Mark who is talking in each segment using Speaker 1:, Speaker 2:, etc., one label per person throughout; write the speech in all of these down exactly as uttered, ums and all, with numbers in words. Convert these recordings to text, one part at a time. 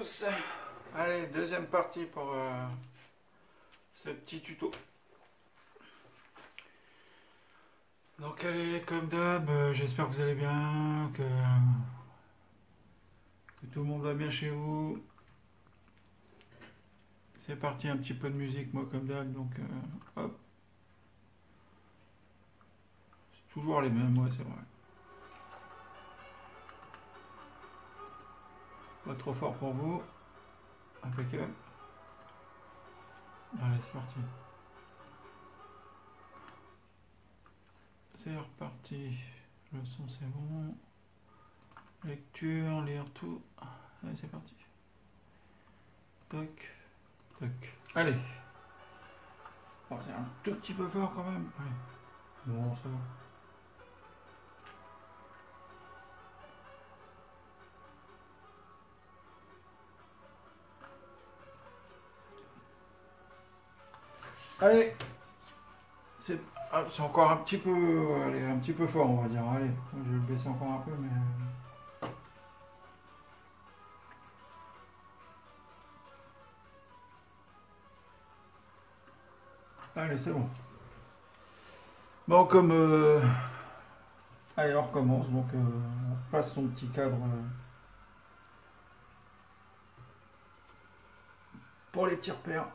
Speaker 1: tous. Allez, deuxième partie pour euh, ce petit tuto. Donc allez, comme d'hab, euh, j'espère que vous allez bien, que, que tout le monde va bien chez vous. C'est parti, un petit peu de musique, moi comme d'hab, donc euh, hop. C'est toujours les mêmes, ouais, c'est vrai. Pas trop fort pour vous. Impeccable. Allez, c'est parti. C'est reparti. Le son, c'est bon. Lecture, lire tout. Allez, c'est parti. Toc, toc. Allez. Oh, c'est un tout petit peu fort quand même. Allez. Bon, ça va. Allez. C'est ah, c'est encore un petit peu, allez, un petit peu fort, on va dire. Allez, je vais le baisser encore un peu, mais. Allez, c'est bon. Bon, comme. Euh... Allez, on recommence. Donc, euh, on passe son petit cadre euh, pour les petits repères.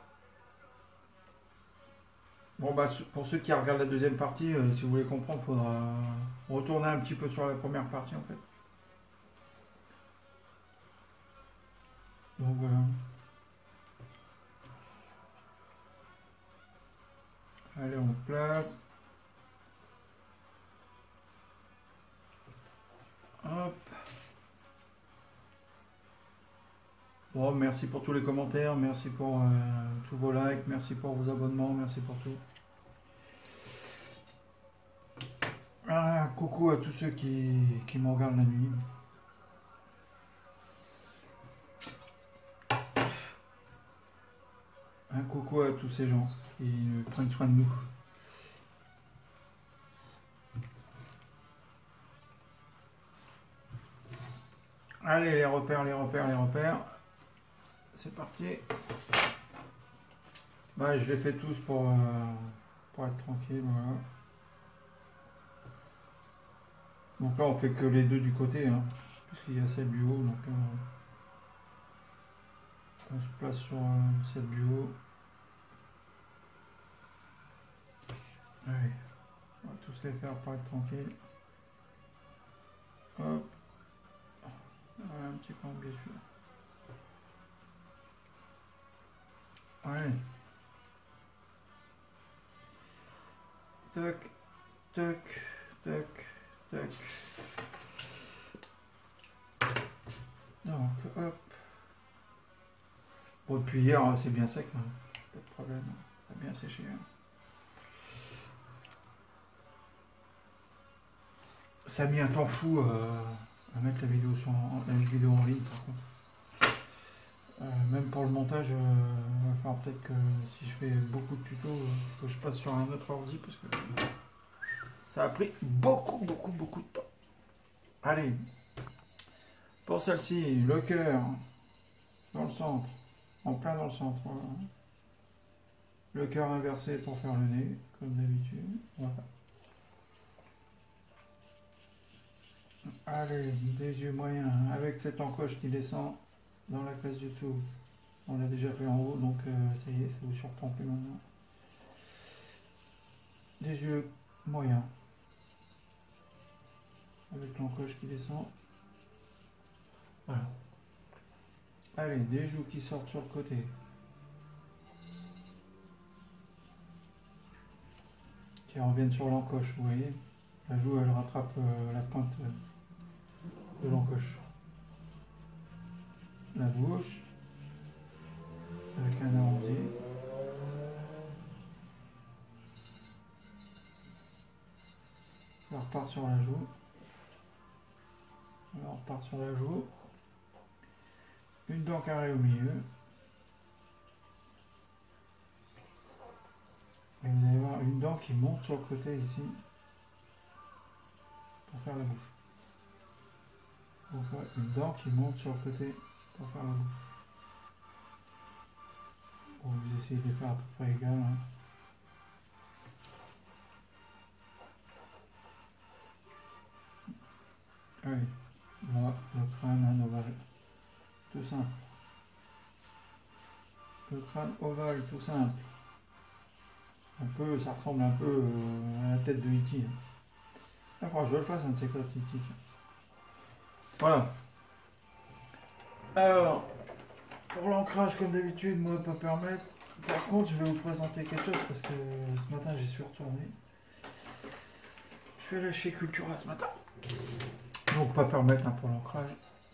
Speaker 1: Bon, bah, pour ceux qui regardent la deuxième partie, euh, si vous voulez comprendre, il faudra retourner un petit peu sur la première partie, en fait. Donc, voilà. Allez, on place. Hop. Bon, merci pour tous les commentaires, merci pour euh, tous vos likes, merci pour vos abonnements, merci pour tout. Ah, coucou à tous ceux qui, qui me regardent la nuit. Un coucou à tous ces gens qui prennent soin de nous. Allez, les repères, les repères, les repères. C'est parti. Bah, je les fais tous pour, euh, pour être tranquille, voilà. Donc là, on fait que les deux du côté, hein, puisqu'il y a celle du haut. Donc euh, on se place sur euh, celle du haut. Allez, on va tous les faire pour être tranquille. Hop. Voilà, un petit peu en biais celui-là. Allez. Tac, tac, tac, tac. Donc, hop. Bon, depuis hier, c'est bien sec, hein. Pas de problème. Ça a bien séché. Hein. Ça a mis un temps fou euh, à mettre la vidéo, sur, la vidéo en ligne, par contre. Euh, même pour le montage, il euh, va falloir peut-être que si je fais beaucoup de tutos, euh, que je passe sur un autre ordi parce que ça a pris beaucoup, beaucoup, beaucoup de temps. Allez, pour celle-ci, le cœur dans le centre, en plein dans le centre. Voilà. Le cœur inversé pour faire le nez, comme d'habitude. Voilà. Allez, des yeux moyens avec cette encoche qui descend dans la case du dessous. On l'a déjà fait en haut, donc euh, ça y est, ça vous surprend plus maintenant. Des yeux moyens. Avec l'encoche qui descend. Voilà. Allez, des joues qui sortent sur le côté. Qui reviennent sur l'encoche, vous voyez. La joue, elle rattrape euh, la pointe euh, de l'encoche. La bouche. Avec un arrondi. On repart sur la joue. On repart sur la joue. Une dent carrée au milieu. Et vous allez voir une dent qui monte sur le côté ici. Pour faire la bouche. Donc là, une dent qui monte sur le côté pour faire la bouche. Bon, j'ai essayé de les faire à peu près égales. Hein. Allez, là, le crâne, un ovale. Tout simple. Le crâne ovale, tout simple. Un peu, ça ressemble un peu euh, à la tête de E T. Il faudra que je le fasse, un de ces quatre E T. Voilà. Alors, pour l'ancrage, comme d'habitude, moi, pas permettre. Par contre, je vais vous présenter quelque chose parce que ce matin, j'y suis retourné. Je suis allé chez Cultura ce matin. Donc, pas permettre hein, pour l'ancrage.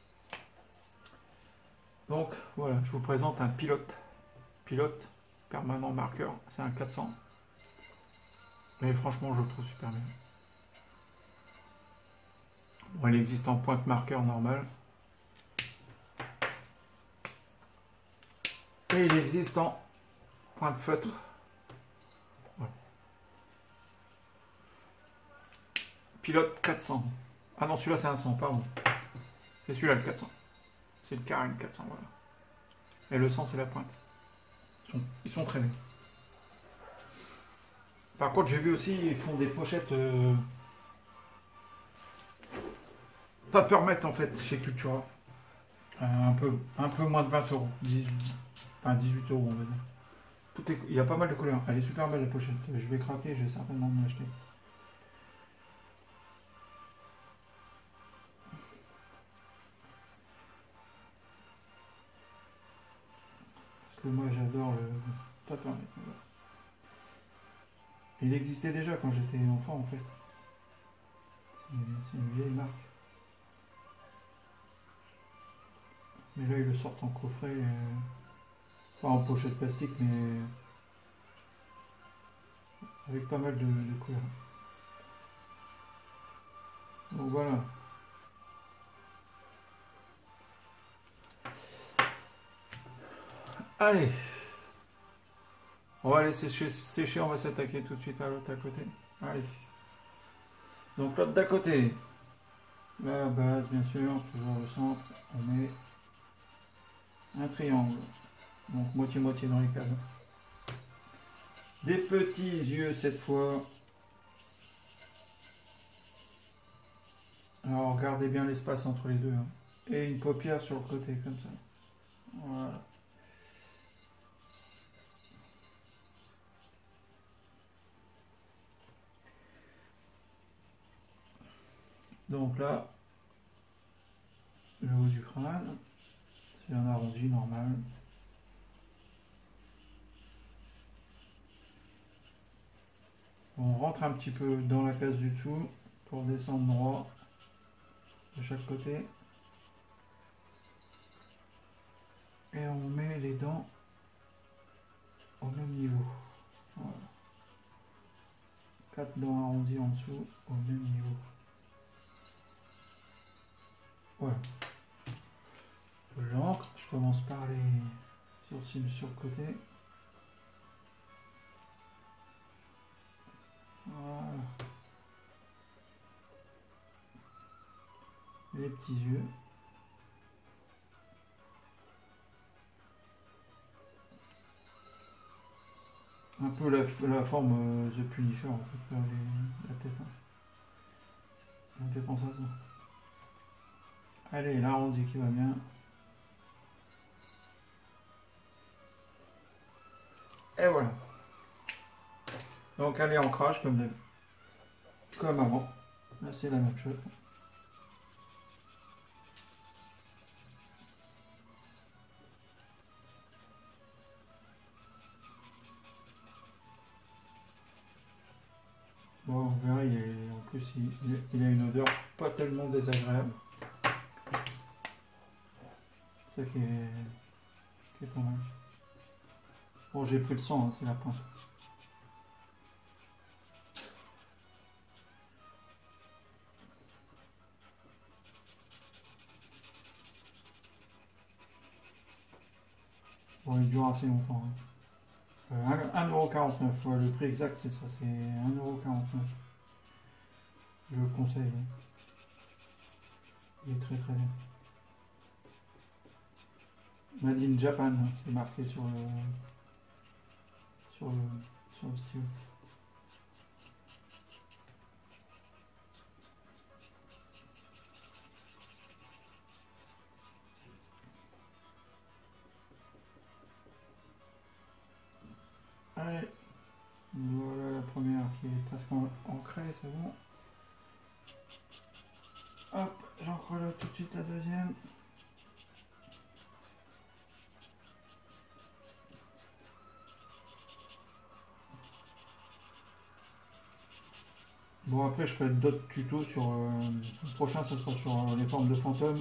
Speaker 1: Donc, voilà, je vous présente un pilote. Pilote, permanent marqueur. C'est un quatre cents. Mais franchement, je le trouve super bien. Bon, il existe en pointe marqueur normal. Et il existe en pointe feutre. Voilà. Pilote quatre cents. Ah non, celui-là c'est un cent, pardon. C'est celui-là le quatre cents. C'est le Carène quatre cents, voilà. Et le cent c'est la pointe. Ils sont, ils sont très bien. Par contre, j'ai vu aussi, ils font des pochettes euh, pas permettre en fait chez Cultura. Euh, un, peu, un peu moins de vingt euros. dix-huit, enfin dix-huit euros, on va dire. Tout est, il y a pas mal de couleurs. Elle est super belle la pochette. Je vais craquer, je vais certainement m'en acheter. Parce que moi j'adore le pas permettre. Il existait déjà quand j'étais enfant en fait. C'est une vieille marque. Mais là, ils le sortent en coffret. Euh... Enfin, en pochette plastique, mais avec pas mal de, de couleurs. Donc voilà. Allez. On va laisser sécher, on va s'attaquer tout de suite à l'autre à côté. Allez. Donc l'autre d'à côté. La base, bien sûr, toujours le centre. On met un triangle. Donc moitié-moitié dans les cases. Des petits yeux cette fois. Alors regardez bien l'espace entre les deux. Hein. Et une paupière sur le côté, comme ça. Voilà. Donc là, le haut du crâne. C'est un arrondi normal. On rentre un petit peu dans la case du dessous pour descendre droit de chaque côté. Et on met les dents au même niveau. Voilà. Quatre dents arrondies en dessous au même niveau. Voilà. L'encre, je commence par les sourcils sur le côté. Voilà. Les petits yeux. Un peu la, la forme euh, The Punisher en fait, les, la tête. Hein. Ça me fait penser à ça. Allez, l'arrondi qui va bien. Et voilà. Donc allez, ancrage comme, comme avant. Là c'est la même chose. Bon, on verra, il est, en plus il, il a une odeur pas tellement désagréable. C'est ça qui est, qui est pas mal. Bon, j'ai pris le sang, hein, c'est la pointe. Bon, il dure assez longtemps. Hein. Euh, un euro quarante-neuf, ouais, le prix exact c'est ça, c'est un euro quarante-neuf. Je le conseille. Hein. Il est très très bien. Made in Japan, c'est marqué sur le, sur le, sur le stylo. Allez, voilà la première qui est presque ancrée, c'est bon. Hop, j'encre là tout de suite la deuxième. Bon, après je ferai d'autres tutos sur... Euh, le prochain ça sera sur euh, les formes de fantômes.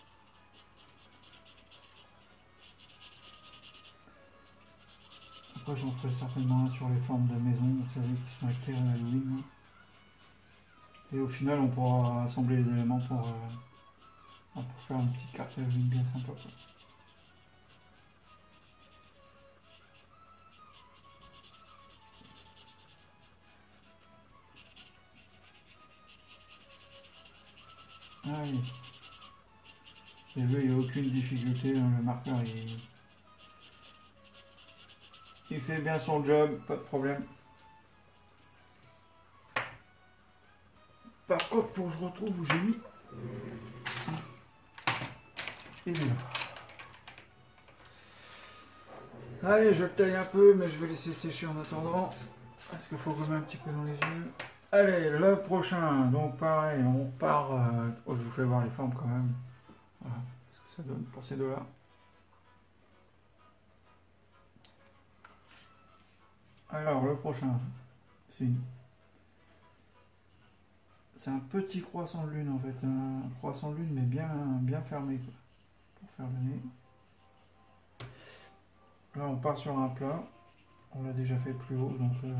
Speaker 1: Après j'en ferai certainement un sur les formes de maison, vous savez, qui sont éclairées à Halloween. Et au final on pourra assembler les éléments pour, euh, pour faire une petite carte Halloween bien sympa, quoi. Ah oui. Et vu, il n'y a aucune difficulté, hein, le marqueur il... il fait bien son job, pas de problème. Par contre, il faut que je retrouve où j'ai mis. Il est là. Allez, je le taille un peu, mais je vais laisser sécher en attendant. Parce qu'il faut gommer un petit peu dans les yeux. Allez, le prochain. Donc pareil, on part... Euh... Oh, je vous fais voir les formes quand même. Voilà, ce que ça donne pour ces deux-là. Alors, le prochain, c'est une... c'est un petit croissant de lune en fait. Un croissant de lune, mais bien, bien fermé, quoi, pour faire le nez. Là, on part sur un plat. On l'a déjà fait plus haut, donc... Euh...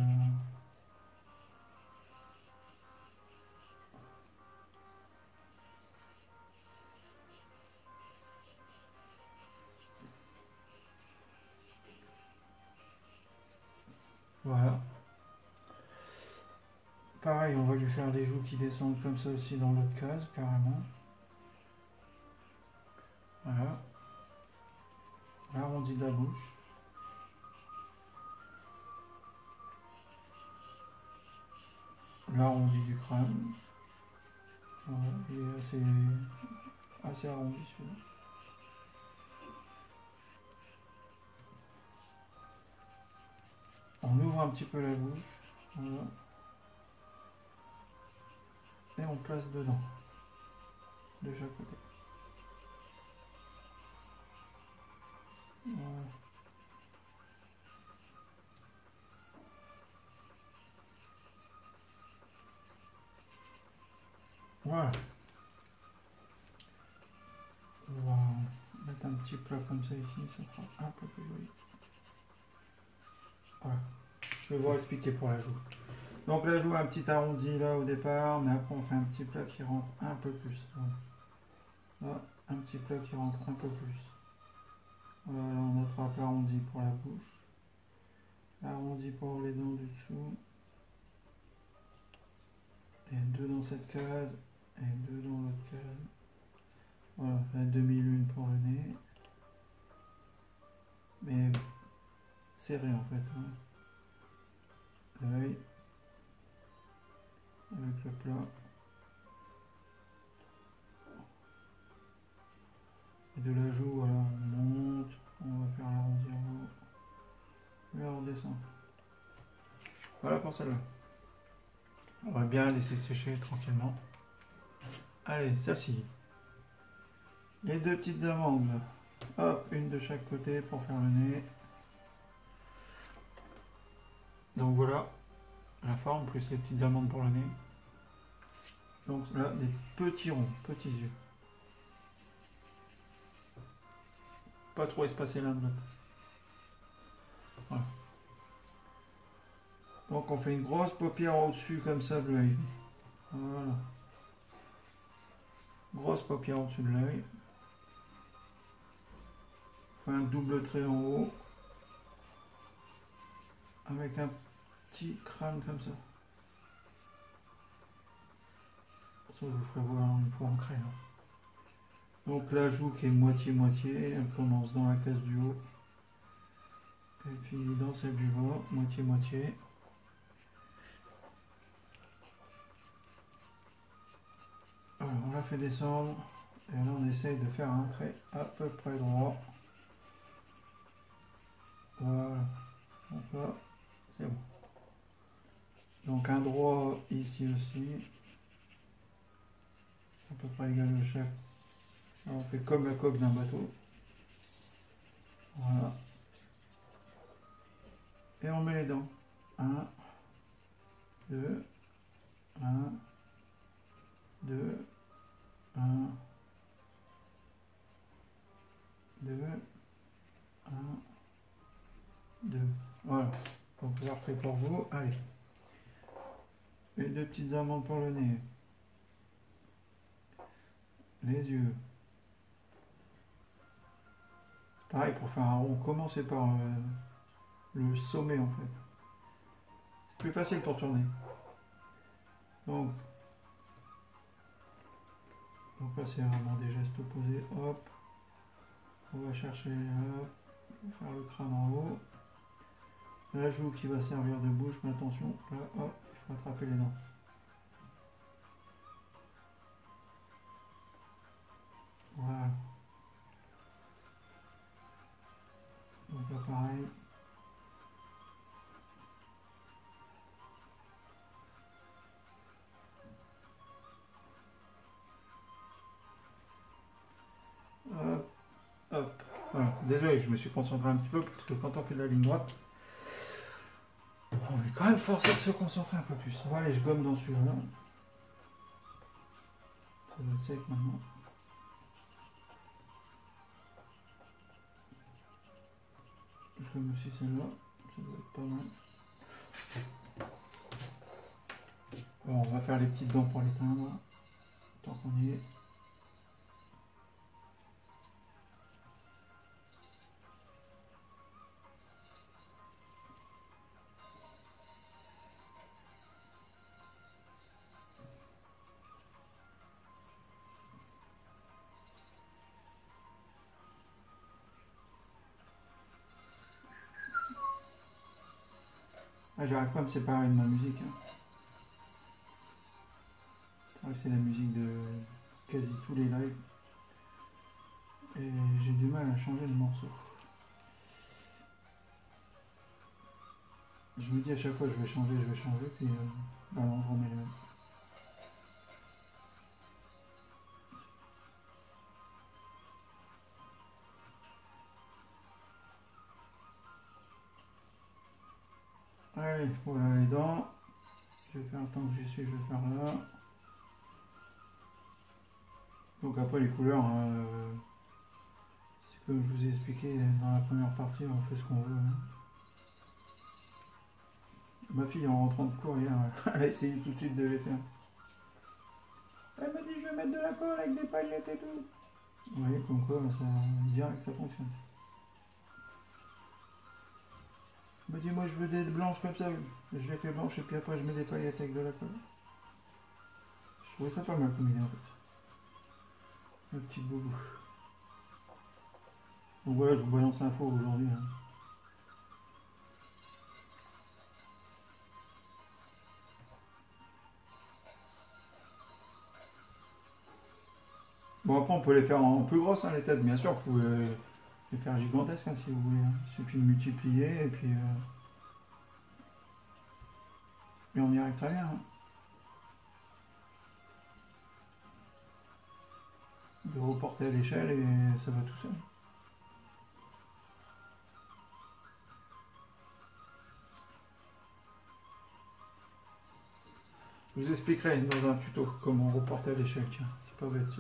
Speaker 1: Voilà. Pareil, on va lui faire les joues qui descendent comme ça aussi dans l'autre case, carrément. Voilà. L'arrondi de la bouche. L'arrondi du crâne. Voilà, il est assez, assez arrondi celui-là. On ouvre un petit peu la bouche. Voilà. Et on place dedans. De chaque côté. Voilà. Voilà. On va mettre un petit plat comme ça ici, ça fera un peu plus joli. Voilà. Je vais vous expliquer pour la joue. Donc la joue a un petit arrondi là au départ, mais après on fait un petit plat qui rentre un peu plus. Voilà. Là, un petit plat qui rentre un peu plus. Voilà, on attrape l'arrondi pour la bouche. L'arrondi pour les dents du dessous. Et deux dans cette case. Et deux dans l'autre case. Voilà, la demi-lune pour le nez. Mais serré en fait. Hein. L'œil. Avec le plat. Et de la joue, voilà, on monte. On va faire l'arrondi en haut. Et on redescend. Voilà pour celle-là. On va bien la laisser sécher tranquillement. Allez, celle-ci. Les deux petites amandes. Hop, une de chaque côté pour faire le nez. Donc voilà la forme, plus les petites amandes pour le nez. Donc là, des petits ronds, petits yeux. Pas trop espacés l'un de l'autre. Voilà. Donc on fait une grosse paupière au-dessus comme ça de l'œil. Voilà. Grosse paupière au-dessus de l'œil. On fait un double trait en haut. Avec un petit crâne comme ça. Ça je vous ferai voir une fois en crayon. Donc la joue qui est moitié-moitié, elle commence dans la case du haut. Elle finit dans celle du bas, moitié-moitié. Voilà, on la fait descendre. Et là, on essaye de faire un trait à peu près droit. Voilà. Donc là, c'est bon. Donc un droit ici aussi. À peu près égal au chef. On fait comme la coque d'un bateau. Voilà. Et on met les dents. un, deux, un, deux, un, deux, un, deux. Voilà. Donc parfait pour vous. Allez. Et deux petites amandes pour le nez. Les yeux. Pareil, pour faire un rond, commencez par euh, le sommet en fait. C'est plus facile pour tourner. Donc, donc là c'est vraiment des gestes opposés. Hop. On va chercher, hop, faire le crâne en haut. La joue qui va servir de bouche, mais attention, là, hop, il faut attraper les dents. Voilà. Donc là pareil. Hop, hop. Voilà. Désolé, je me suis concentré un petit peu parce que quand on fait de la ligne droite, on est quand même forcé de se concentrer un peu plus. Bon allez, je gomme dans celui-là. Ça doit être sec maintenant. Je gomme aussi celle-là. Ça doit être pas mal. Bon, on va faire les petites dents pour l'éteindre. Tant qu'on y est. Ah, j'arrive pas à me séparer de ma musique. Hein. C'est vrai que c'est la musique de quasi tous les lives. Et j'ai du mal à changer de morceau. Je me dis à chaque fois je vais changer, je vais changer, puis euh, bah non, je remets les mêmes. Allez, voilà les dents. Je vais faire tant que j'y suis, je vais faire là. Donc après les couleurs, euh, c'est comme je vous ai expliqué dans la première partie, on fait ce qu'on veut. Hein. Ma fille en rentrant de cours hier, elle a essayé tout de suite de les faire. Elle m'a dit je vais mettre de la colle avec des paillettes et tout. Vous voyez comme quoi ça direct ça fonctionne. Elle m'a dit moi je veux des blanches comme ça. Je les fais blanches et puis après je mets des paillettes avec de la colle. Je trouvais ça pas mal comme idée en fait. Le petit boubou. Donc voilà, je vous balance l'info aujourd'hui. Hein. Bon après on peut les faire en plus grosses hein, les têtes, bien sûr, vous pouvez les faire gigantesques hein, si vous voulez. Hein. Il suffit de multiplier et puis euh... et on y arrive très bien. Hein. De reporter à l'échelle et ça va tout seul. Je vous expliquerai dans un tuto comment reporter à l'échelle, tiens, c'est pas bête.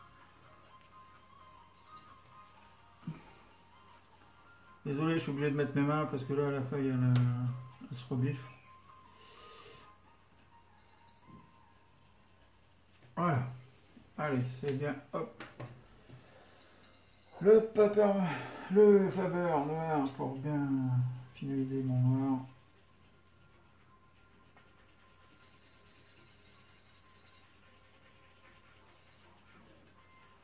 Speaker 1: Désolé, je suis obligé de mettre mes mains parce que là la feuille elle, elle se rebiffe. Voilà. Allez, c'est bien. Hop. Le paper, le Faber noir pour bien finaliser mon noir.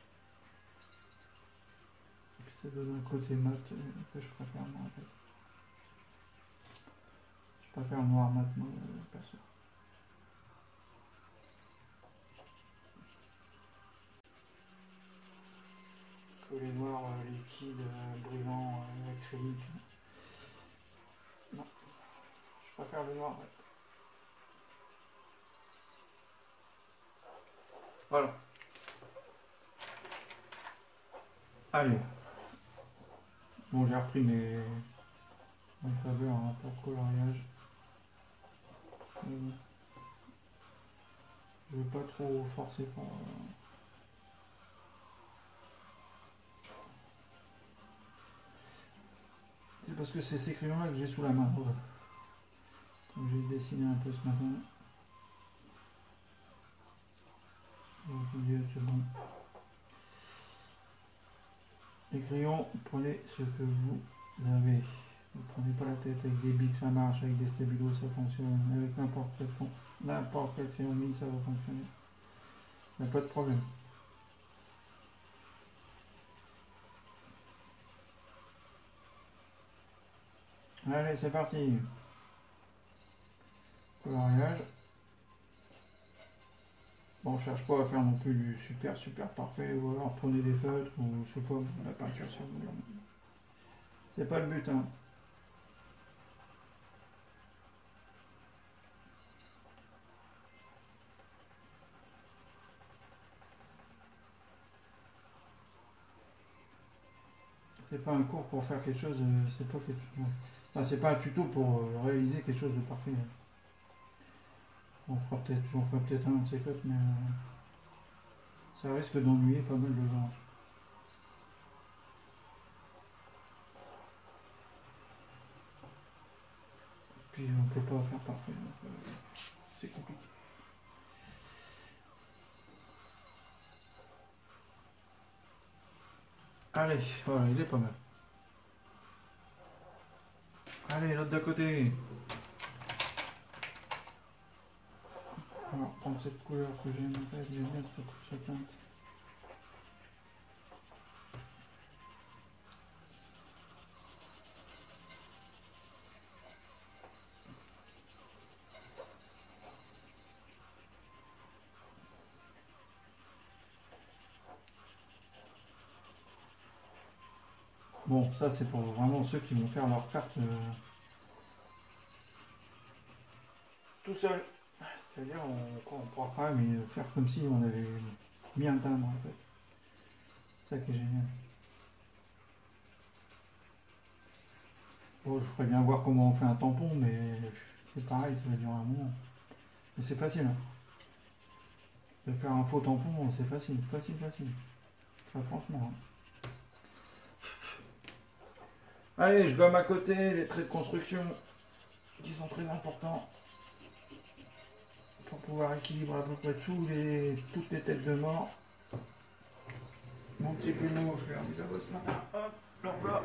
Speaker 1: Ça donne un côté mat que je préfère moi en fait. préfère le noir maintenant, euh, perso. Que les noirs euh, liquides, euh, brillants, euh, acryliques. Non, je préfère le noir mat. Voilà. Allez. Bon, j'ai repris mes, mes faveurs hein, pour le coloriage. Bon. Je vais pas trop forcer pour... Euh... C'est parce que c'est ces crayons-là que j'ai sous la main. Voilà. Comme j'ai dessiné un peu ce matin. Donc, je vous dis, c'est bon. Les crayons, prenez ce que vous avez. Ne prenez pas la tête avec des bics, ça marche, avec des stabilos, ça fonctionne, avec n'importe quel fond, n'importe quel crayon mine, ça va fonctionner. Il n'y a pas de problème. Allez, c'est parti. Coloriage. Bon, je cherche pas à faire non plus du super super parfait, ou alors prenez des feutres, ou je sais pas, la peinture sur le mur. C'est pas le but, hein. C'est pas un cours pour faire quelque chose, c'est pas quelque chose. Enfin, c'est pas un tuto pour réaliser quelque chose de parfait. On fera peut-être, j'en ferai peut-être un de ces quatre, mais euh, ça risque d'ennuyer pas mal de gens. Puis on peut pas faire parfait, donc euh, c'est compliqué. Allez, voilà, il est pas mal. Allez, l'autre d'à côté. On va reprendre cette couleur que j'aime, en fait, j'aime bien cette teinte. Bon, ça c'est pour vraiment ceux qui vont faire leur carte euh, tout seul. C'est-à-dire on, on pourra quand même faire comme si on avait mis un timbre en fait. C'est ça qui est génial. Bon, je ferais bien voir comment on fait un tampon, mais c'est pareil, ça va durer un moment. Mais c'est facile. Hein. De faire un faux tampon, c'est facile, facile, facile. Très franchement. Hein. Allez, je gomme à côté les traits de construction qui sont très importants pour pouvoir équilibrer à peu près tous les, toutes les têtes de mort. Mon petit plumeau, je l'ai remis là-bas ce matin. Hop, hop là.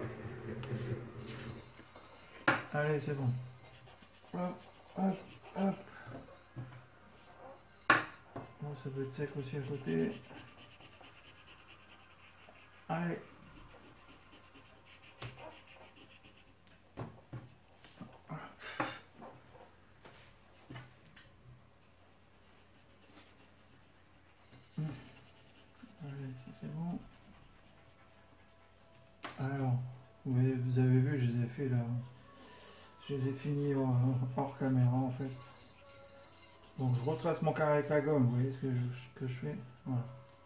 Speaker 1: Allez, c'est bon. Hop, hop, hop. Bon, ça doit être sec aussi à côté. Allez. Allez, ça c'est bon. Alors, vous avez vu, je les ai fait là. Je les ai finis hors, hors caméra en fait. Donc je retrace mon carré avec la gomme, vous voyez ce que je, que je fais. Voilà.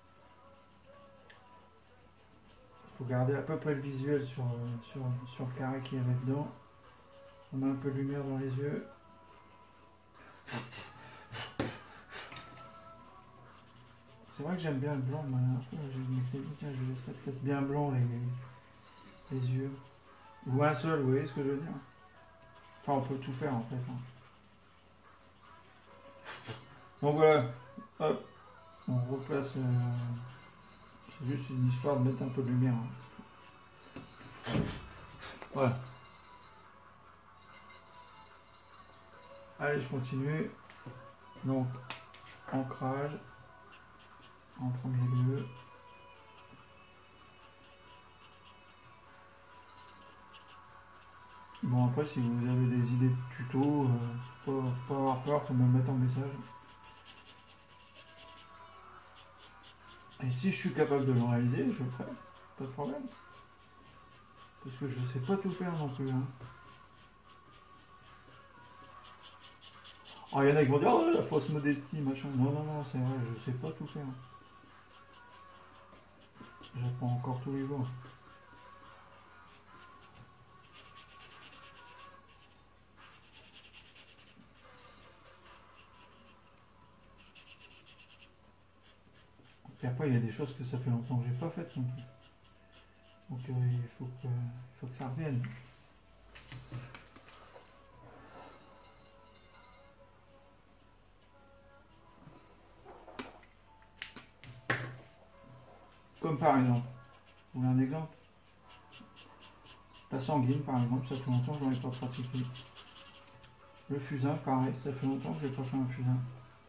Speaker 1: Il faut garder à peu près le visuel sur, sur, sur le carré qui est dedans. On a un peu de lumière dans les yeux. C'est vrai que j'aime bien le blanc, mais je m'étais dit, tiens, je laisserais peut-être bien blanc les, les yeux. Ou un seul, vous voyez ce que je veux dire. Enfin, on peut tout faire en fait. Hein. Donc voilà, hop, on replace. Euh, c'est juste une histoire de mettre un peu de lumière. Hein. Voilà. Allez, je continue. Donc, ancrage en premier lieu. Bon, après, si vous avez des idées de tuto, euh, faut, pas, faut pas avoir peur, faut me mettre en message. Et si je suis capable de le réaliser, je le ferai, pas de problème. Parce que je sais pas tout faire non plus. Hein. Alors, il y en a qui vont dire, oh, la fausse modestie, machin. Non, non, non, c'est vrai, je sais pas tout faire. J'apprends encore tous les jours. Et après, il y a des choses que ça fait longtemps que j'ai pas faites non plus. Donc, euh, il, faut que, il faut que ça revienne. Comme par exemple, vous voulez un exemple? La sanguine, par exemple, ça fait longtemps que j'en ai pas pratiqué. Le fusain, pareil, ça fait longtemps que j'ai pas fait un fusain.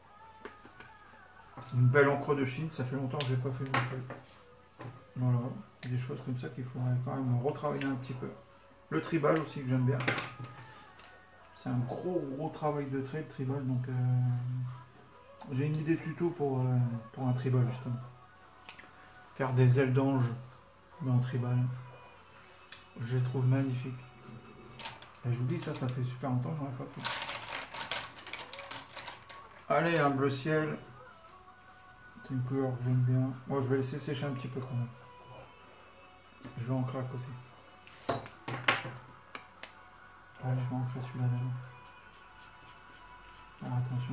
Speaker 1: Une belle encre de Chine, ça fait longtemps que j'ai pas fait non plus. Voilà, des choses comme ça qu'il faudrait quand même retravailler un petit peu. Le tribal aussi que j'aime bien. C'est un gros gros travail de trait, le tribal, donc euh, j'ai une idée tuto pour, euh, pour un tribal justement. Faire des ailes d'ange dans le tribal. Je les trouve magnifiques. Et je vous dis ça, ça fait super longtemps que j'en ai pas fait. Allez, un bleu ciel. C'est une couleur que j'aime bien. Moi, je vais laisser sécher un petit peu quand même. Je vais ancrer à côté. Ouais, je vais ancrer celui-là d'abord. Alors attention.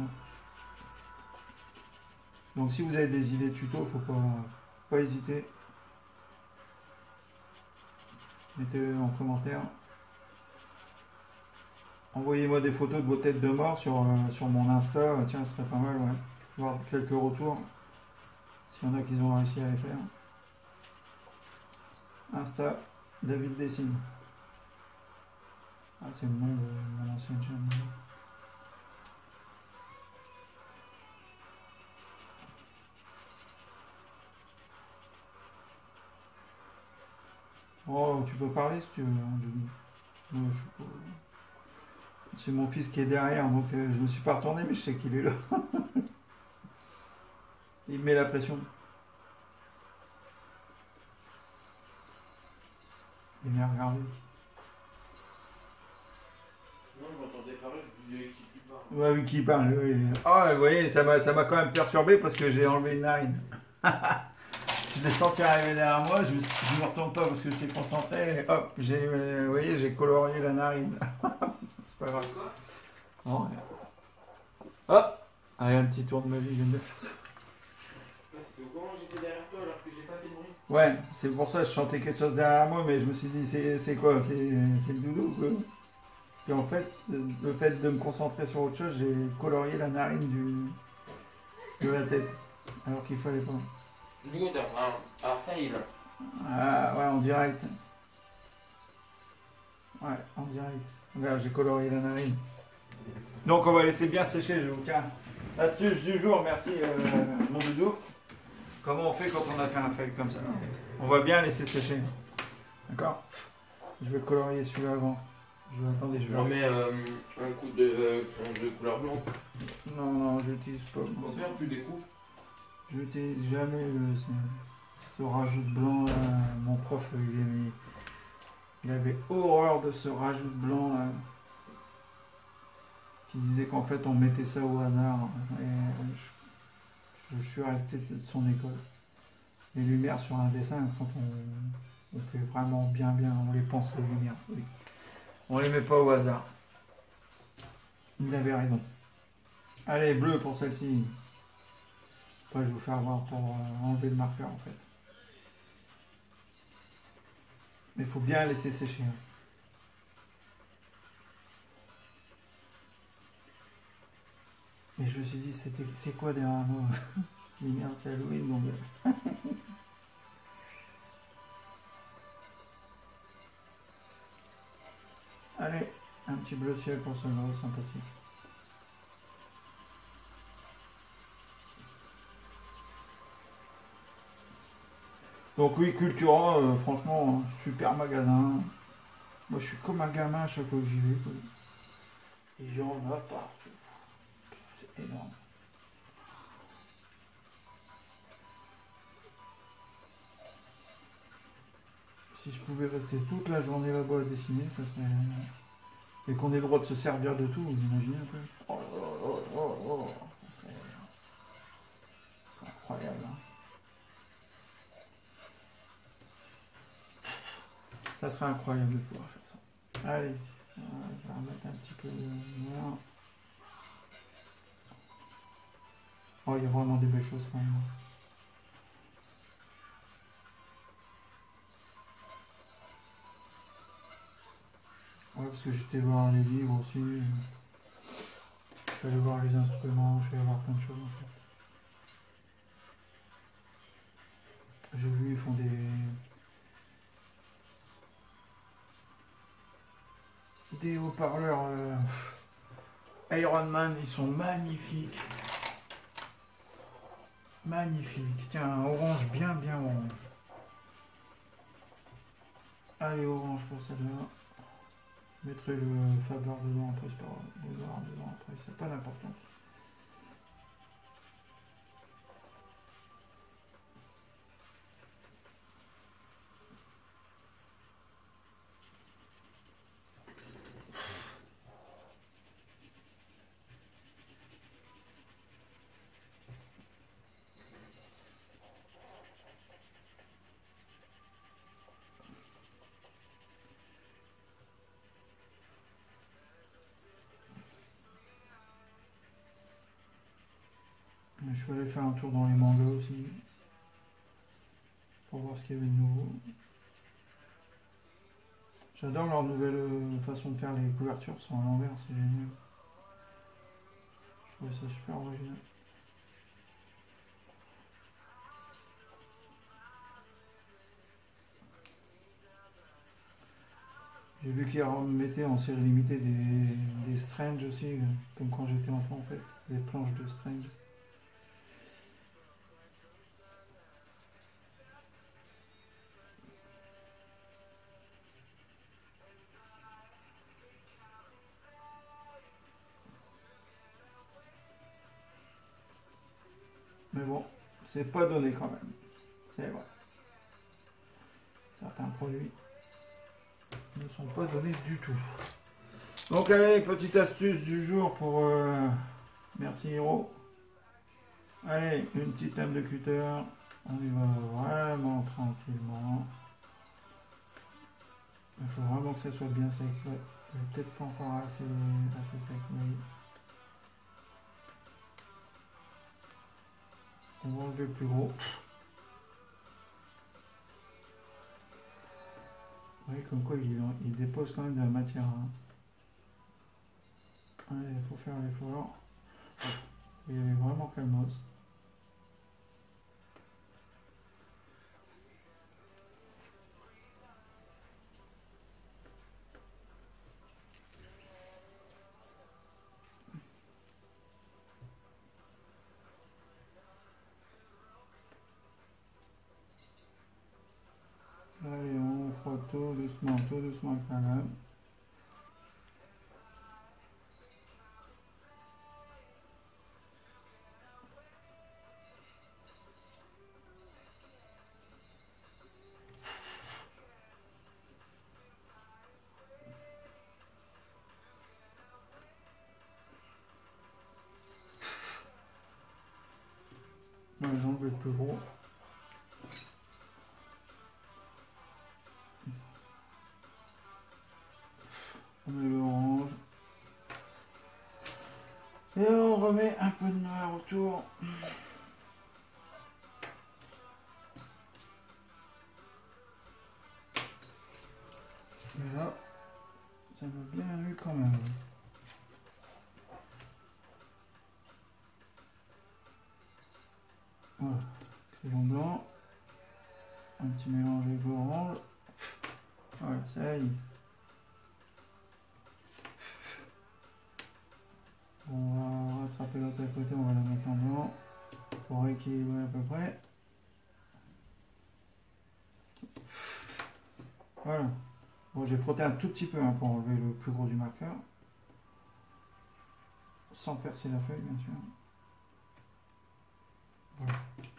Speaker 1: Donc si vous avez des idées tuto, faut pas, pas hésiter. Mettez-le en commentaire. Envoyez-moi des photos de vos têtes de mort sur, euh, sur mon Insta. Tiens, ce serait pas mal, ouais. Voir quelques retours. S'il y en a qui ont réussi à les faire. Insta, David Dessine. Ah, c'est le nom de mon ancienne chaîne. Oh, tu peux parler si tu veux. Hein, de... Moi, je... C'est mon fils qui est derrière, donc euh, je ne me suis pas retourné, mais je sais qu'il est là. Il me met la pression. Il vient regarder.
Speaker 2: Non, je m'entendais parler, je me disais qui tu parles.
Speaker 1: Ouais, oui, qui parle. Oui. Ah, vous voyez, ça m'a, ça m'a quand même perturbé parce que j'ai enlevé une narine. Je l'ai senti arriver derrière moi, je ne me retourne pas parce que j'étais concentré. Et hop, j'ai, vous voyez, j'ai colorié la narine. C'est pas grave.
Speaker 2: Quoi?
Speaker 1: Non, ouais. Hop, allez, un petit tour de ma vie, je viens de faire ça.
Speaker 2: Comment j'étais derrière toi alors que j'ai pas fait de bruit?
Speaker 1: Ouais, c'est pour ça que je chantais quelque chose derrière moi, mais je me suis dit, c'est, c'est quoi? C'est, c'est le doudou, quoi. Puis en fait, le fait de me concentrer sur autre chose, j'ai colorié la narine du, de la tête. Alors qu'il fallait pas.
Speaker 2: Du coup, t'as fait un, un fail.
Speaker 1: Ah ouais, en direct. Ouais, en direct. Regarde, j'ai colorié la narine. Donc on va laisser bien sécher, je vous tiens. Astuce du jour, merci euh, mon doudou. Comment on fait quand on a fait un fail comme ça? On va bien laisser sécher. D'accord? Je vais colorier celui-là avant. Je vais, attendez, je vais...
Speaker 2: On met euh, un coup de, euh, de couleur blanche.
Speaker 1: Non, non, j'utilise pas.
Speaker 2: Pour faire, tu découpes.
Speaker 1: J'utilise jamais le, ce, ce rajout de blanc là. Mon prof, il, aimait, il avait horreur de ce rajout de blanc là. Qui disait qu'en fait on mettait ça au hasard. Et je, je suis resté de son école. Les lumières sur un dessin, quand on, on fait vraiment bien bien, on les pense les lumières. Oui. On les met pas au hasard. Il avait raison. Allez, bleu pour celle-ci. Après, je vais vous faire voir pour euh, enlever le marqueur en fait. Mais il faut bien laisser sécher. Hein. Et je me suis dit, c'était, c'est quoi derrière moi? Je dis merde, c'est Halloween, mon gars. Allez, un petit bleu ciel pour ce mot sympathique. Donc oui, Cultura, euh, franchement, super magasin. Moi je suis comme un gamin à chaque fois que j'y vais. Quoi. Il y en a partout. C'est énorme. Si je pouvais rester toute la journée là-bas à dessiner, ça serait... Et qu'on ait le droit de se servir de tout, vous imaginez un peu? Oh là là là là là là. Ça serait... ça serait incroyable. Hein. Ça serait incroyable de pouvoir faire ça. Allez, je vais remettre un petit peu de noir. Oh, il y a vraiment des belles choses quand même. Ouais, parce que j'étais voir les livres aussi. Je suis allé voir les instruments, je suis allé voir plein de choses en fait. J'ai vu, ils font des... des haut-parleurs euh... Iron Man, ils sont magnifiques. Magnifique. Tiens, un orange bien bien orange. Allez, orange pour celle-là. Je mettrai le Faber dedans après, c'est pas grave. Le noir dedans après, c'est pas d'importance. Je suis allé faire un tour dans les mangas aussi. Pour voir ce qu'il y avait de nouveau. J'adore leur nouvelle euh, façon de faire les couvertures, sont à l'envers, c'est génial. Je trouvais ça super original. J'ai vu qu'ils remettaient en série limitée des, des Strange aussi, comme quand j'étais enfant en fait, des planches de Strange. Mais bon, c'est pas donné quand même, c'est vrai. Certains produits ne sont pas donnés du tout. Donc allez, petite astuce du jour pour... Euh... Merci Hiro. Allez, une petite lame de cutter. On y va vraiment tranquillement. Il faut vraiment que ça soit bien sec. Ouais. Peut-être pas encore assez, assez sec. Mais... on va enlever le plus gros. Oui, comme quoi il, il dépose quand même de la matière. Hein. Allez, il faut faire l'effort. Il est vraiment calmos. Allez, on frotte tout doucement, tout doucement quand même. Ouais, j'enlève le plus gros. On met l'orange. Et on remet un peu de noir autour. Et là, ça va bien lui quand même. Voilà, crayon blanc. Un petit mélange avec l'orange. Voilà, ça y est. On va rattraper l'autre à côté, on va la mettre en blanc pour équilibrer à peu près. Voilà. Bon, j'ai frotté un tout petit peu hein, pour enlever le plus gros du marqueur. Sans percer la feuille, bien sûr. Voilà.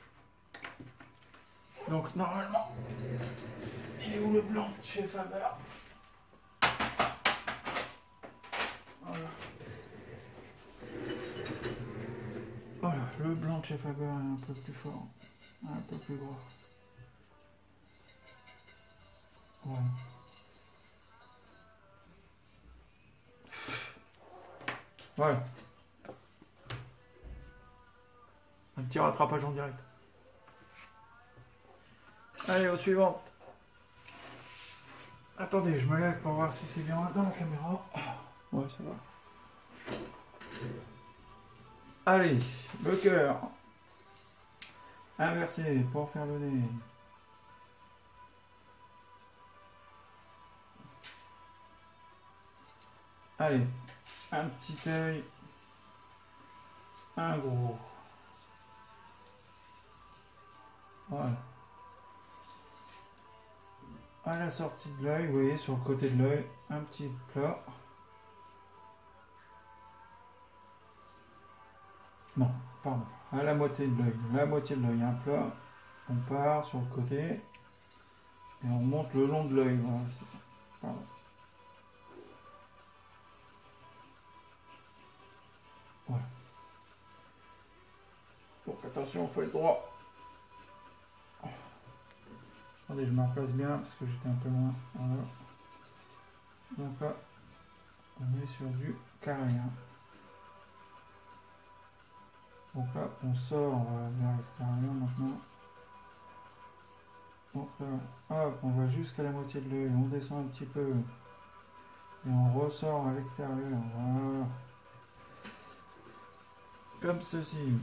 Speaker 1: Donc, normalement, il est où le blanc chez Faber? Voilà. Voilà, le blanc de chez Faber est un peu plus fort, un peu plus gros. Voilà. Voilà. Un petit rattrapage en direct. Allez, aux suivantes. Attendez, je me lève pour voir si c'est bien dans la caméra. Ouais, ça va. Allez, le cœur. Inversé pour faire le nez. Allez, un petit œil. Un gros. Voilà. À la sortie de l'œil, vous voyez, sur le côté de l'œil, un petit plat. Non, pardon. À la moitié de l'œil, la moitié de l'œil, un plat. On part sur le côté et on monte le long de l'œil. Voilà, c'est ça. Pardon. Voilà. Donc attention, il faut être droit. Attendez, je me replace bien parce que j'étais un peu loin. Voilà. Donc là, on est sur du carré. Hein. Donc là, on sort vers l'extérieur maintenant. Donc là, hop, on va jusqu'à la moitié de l'œil, on descend un petit peu. Et on ressort à l'extérieur. Voilà. Comme ceci.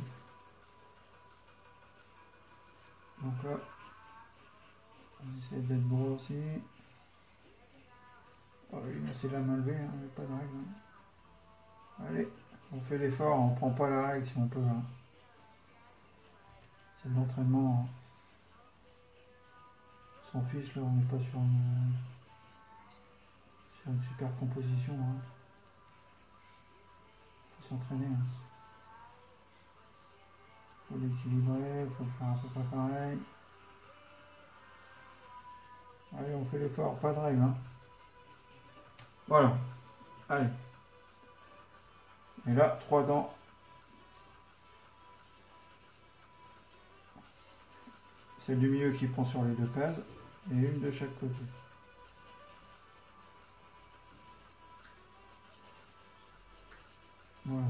Speaker 1: Donc là, on essaie d'être gros aussi. Oh, oui, mais c'est la main levée, hein, il n'y a pas de règle. Hein. Allez, on fait l'effort, on ne prend pas la règle si on peut. Hein. C'est de l'entraînement. Hein. On s'en fiche, là, on n'est pas sur une, sur une super composition. Hein. Faut s'entraîner. Hein. Faut l'équilibrer, faut le faire à peu près pareil. Allez, on fait l'effort, pas de règle. Hein. Voilà. Allez. Et là, trois dents. Celle du milieu qui prend sur les deux cases et une de chaque côté. Voilà.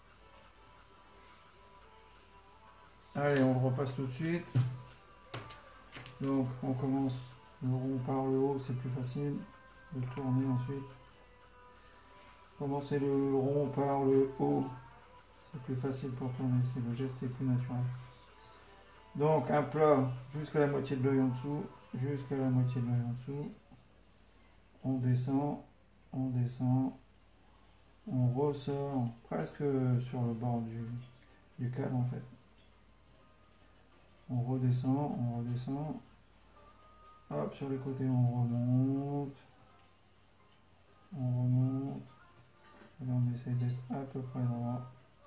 Speaker 1: Allez, on le repasse tout de suite. Donc, on commence le rond par le haut, c'est plus facile de tourner ensuite. Commencer le rond par le haut, c'est plus facile pour tourner, c'est le geste est plus naturel. Donc, un plat jusqu'à la moitié de l'œil en dessous, jusqu'à la moitié de l'œil en dessous. On descend, on descend, on ressort presque sur le bord du, du cadre en fait. On redescend, on redescend. Hop, sur les côtés, on remonte. On remonte. Et là, on essaie d'être à peu près droit.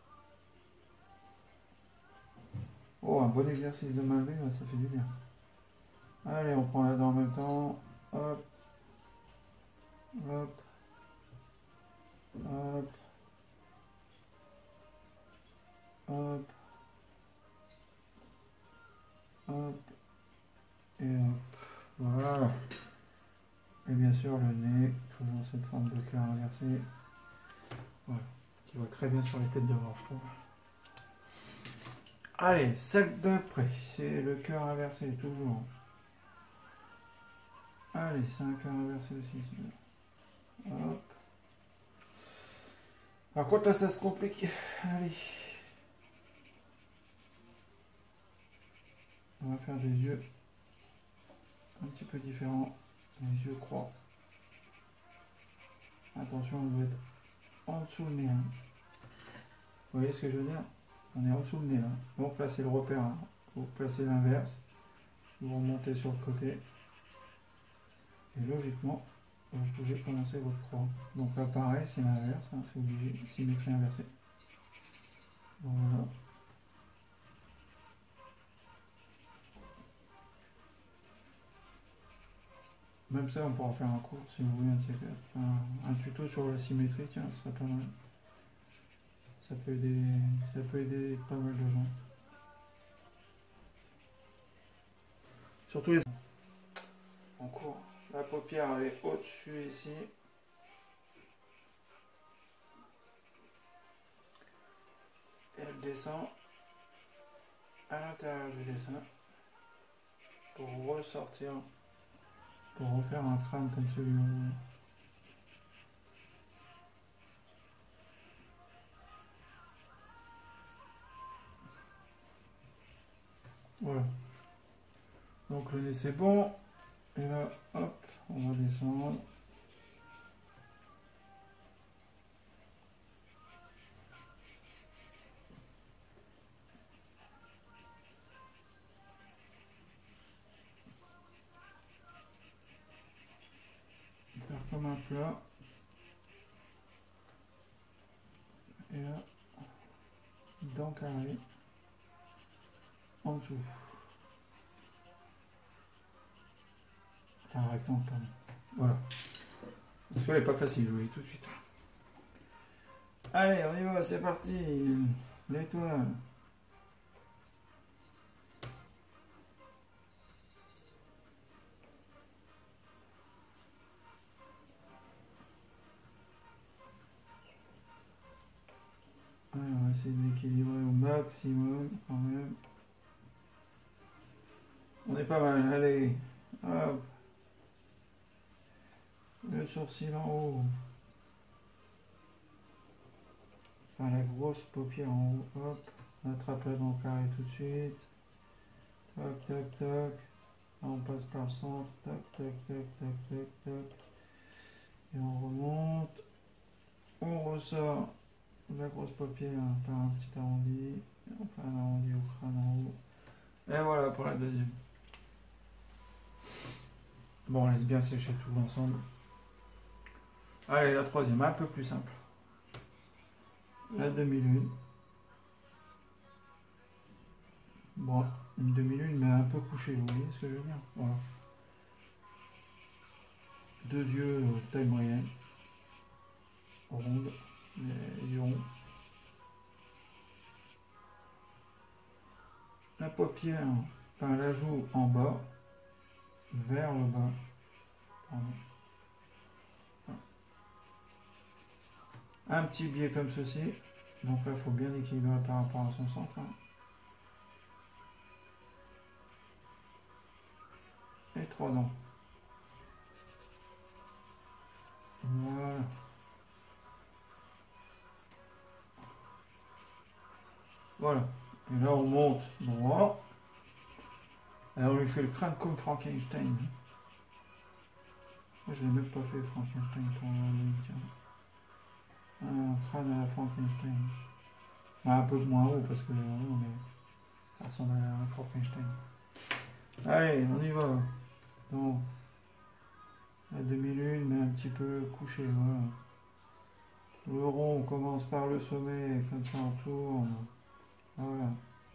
Speaker 1: Oh, un bon exercice de main levée, ça fait du bien. Allez, on prend la dent en même temps. Hop. Hop. Hop. Hop. Hop. Et hop. Voilà. Et bien sûr, le nez, toujours cette forme de cœur inversé. Voilà. Qui va très bien sur les têtes de mort, je trouve. Allez, celle d'après, c'est le cœur inversé, toujours. Allez, c'est un cœur inversé aussi. Hop. Par contre, là, ça se complique. Allez. On va faire des yeux un petit peu différents. Les yeux croix. Attention, on doit être en dessous le nez. Hein. Vous voyez ce que je veux dire? On est en dessous le nez là. Donc là, c'est le repère. Hein. Vous placez l'inverse. Vous remontez sur le côté. Et logiquement, vous pouvez commencer votre croix. Donc là pareil, c'est l'inverse, hein, c'est obligé, symétrie inversée. Donc voilà. Même ça, on pourra faire un cours si vous voulez, un, un, un tuto sur la symétrie, tiens, ce serait pas mal. Ça peut aider, ça peut aider pas mal de gens. Surtout les... En cours, la paupière elle est au-dessus ici. Et elle descend à l'intérieur du dessin pour ressortir, pour refaire un crâne comme celui-là. Voilà. Donc le nez c'est bon. Et là, hop, on va descendre. Faire comme un plat. Et là, dents carrées en dessous. Un rectangle, pardon. Voilà. Parce qu'elle n'est pas facile, je vous le dis tout de suite. Allez, on y va, c'est parti. L'étoile. Allez, on va essayer de l'équilibrer au maximum quand même. On est pas mal, allez. Hop. Le sourcil en haut. Enfin, la grosse paupière en haut. Hop. On attrape la dent carrée tout de suite. Toc, toc, toc. Là, on passe par le centre. Toc, toc, toc, toc, toc, toc. Et on remonte. On ressort la grosse paupière par un petit arrondi. On fait un arrondi au crâne en haut. Et voilà pour la deuxième. Bon, on laisse bien sécher tout l'ensemble. Allez, la troisième, un peu plus simple. La demi-lune. Bon, une demi-lune, mais un peu couchée, vous voyez ce que je veux dire? Voilà. Deux yeux taille moyenne. Ronde. Les yeux ronds. La paupière, enfin la joue en bas, vers le bas. Pardon. Un petit biais comme ceci. Donc là, il faut bien équilibrer par rapport à son centre. Hein. Et trois dents. Voilà. Voilà. Et là, on monte droit. Et on lui fait le crâne comme Frankenstein. Moi, je l'ai même pas fait Frankenstein pour le tiens. Un crâne à la Frankenstein. Ah, un peu moins haut parce que non, mais ça ressemble à un Frankenstein. Allez, on y va. Donc, la demi-lune, mais un petit peu couché. Voilà. Le rond, on commence par le sommet, comme ça on tourne. Voilà.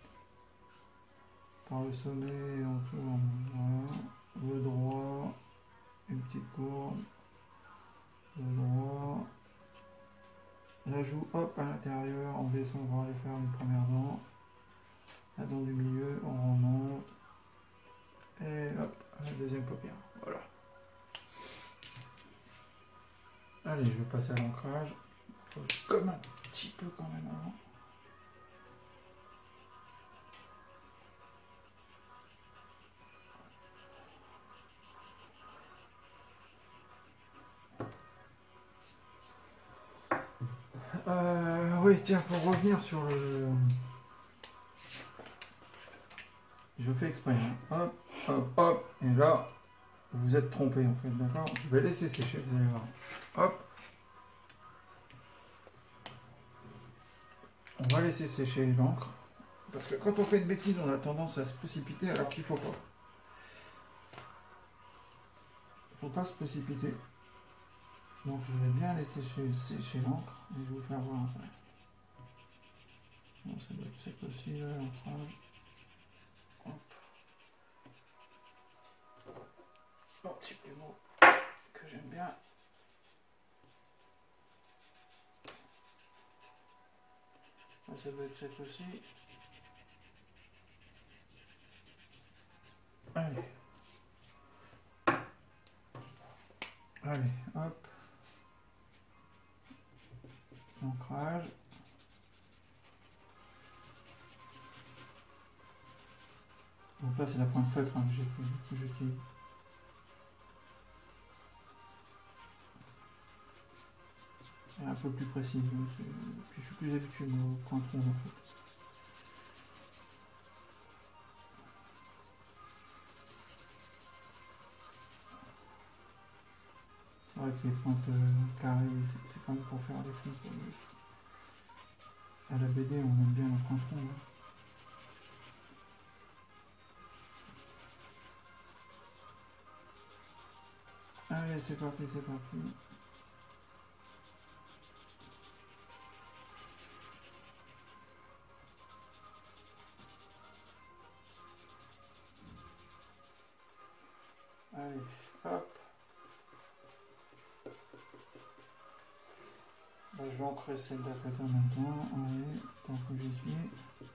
Speaker 1: Par le sommet, on tourne. Voilà. Le droit, une petite courbe. Le droit. La joue, hop, à l'intérieur, on descend, on va aller faire une première dent. La dent du milieu, on remonte. Et hop, la deuxième paupière. Voilà. Allez, je vais passer à l'ancrage. Il faut que je gomme un petit peu quand même avant. Euh, oui, tiens, pour revenir sur le... Je fais exprès. Hein. Hop, hop, hop. Et là, vous vous êtes trompé en fait, d'accord? Je vais laisser sécher, vous allez voir. Hop. On va laisser sécher l'encre. Parce que quand on fait une bêtise, on a tendance à se précipiter alors qu'il ne faut pas. Il ne faut pas se précipiter. Donc je vais bien laisser sécher, sécher l'encre et je vais vous faire voir après. Bon, ça doit être sec aussi là, l'ancrage. Hop. Mon petit plumeau que j'aime bien. Là, ça doit être sec aussi. Allez. Allez, hop. L'ancrage. Donc là, c'est la pointe feutre hein, que j'utilise. Elle est un peu plus précise. Puis je suis plus habitué moi, au point rond en fait. C'est vrai que les pointes euh, carrées, c'est quand même pour faire des fonds. Pour le... À la B D, on aime bien la pointe ronde. Hein. Allez, c'est parti, c'est parti. Allez, hop. Bah, je vais ancrer celle d'à côté en même temps. Allez, tant que j'y suis.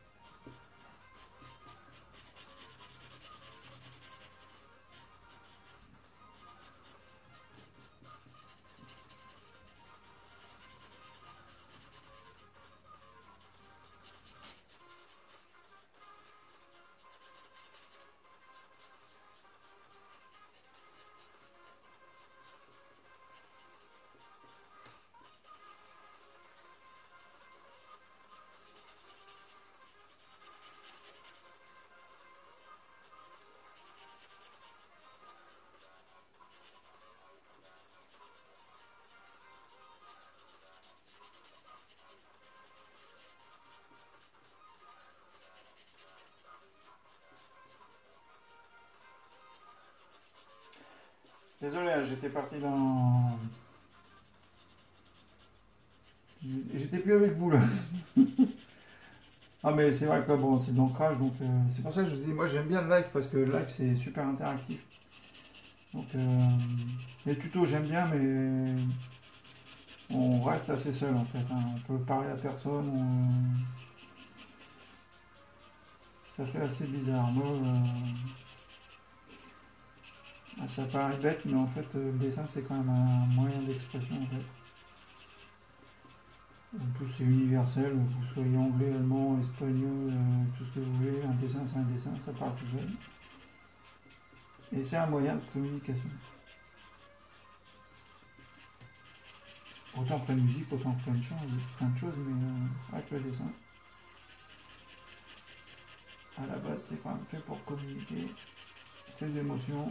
Speaker 1: Désolé, j'étais parti dans... J'étais plus avec vous là. Ah mais c'est vrai que bon, c'est de l'ancrage, donc euh, c'est pour ça que je vous dis, moi j'aime bien le live parce que le live c'est super interactif. Donc euh, les tutos j'aime bien, mais on reste assez seul en fait. Hein. On peut parler à personne. On... Ça fait assez bizarre. Moi, euh... ça paraît bête, mais en fait le dessin c'est quand même un moyen d'expression en fait. En plus c'est universel, que vous soyez anglais, allemand, espagnol, euh, tout ce que vous voulez, un dessin c'est un dessin, ça part tout seul. Et c'est un moyen de communication. Autant plein de musique, autant plein de chants, plein de choses, mais euh, c'est vrai que le dessin, à la base c'est quand même fait pour communiquer ses émotions.